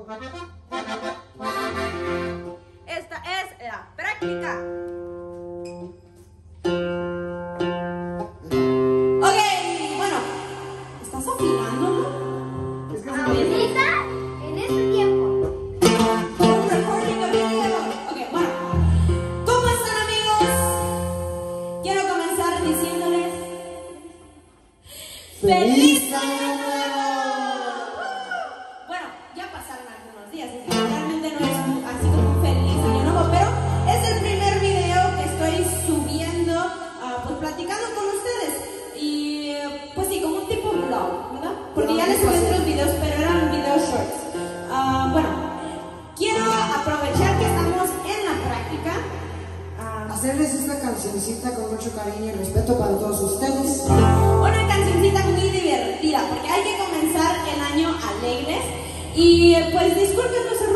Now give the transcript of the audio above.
Esta es la práctica. Ok, bueno, ¿estás afinando? Es que Ahorita, en este tiempo. I'm recording a video. Ok, bueno, ¿cómo están, amigos? Quiero comenzar diciéndoles ¡Feliz Año Nuevo! Bueno, ya pasaron algunos días, así que realmente no es así como un feliz Año Nuevo, pero es el primer video que estoy subiendo, pues platicando con ustedes. Y pues sí, como un tipo vlog, ¿verdad? Porque ya les muestro los videos, pero eran videos shorts. Bueno, quiero aprovechar que estamos en la práctica. hacerles esta cancioncita con mucho cariño y respeto para todos ustedes. Una cancioncita muy divertida, porque hay que comenzar el año alegres. Y pues disculpen nuestra